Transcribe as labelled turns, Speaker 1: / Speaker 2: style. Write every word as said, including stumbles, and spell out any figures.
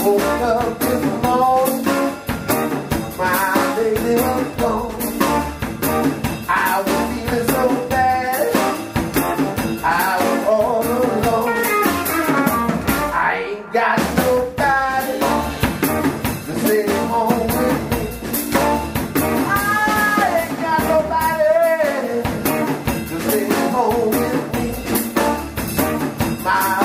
Speaker 1: woke up this morning, my baby was gone. I was feeling so bad, I was all alone. I ain't got nobody to stay home with me. I ain't got nobody to stay home with me. My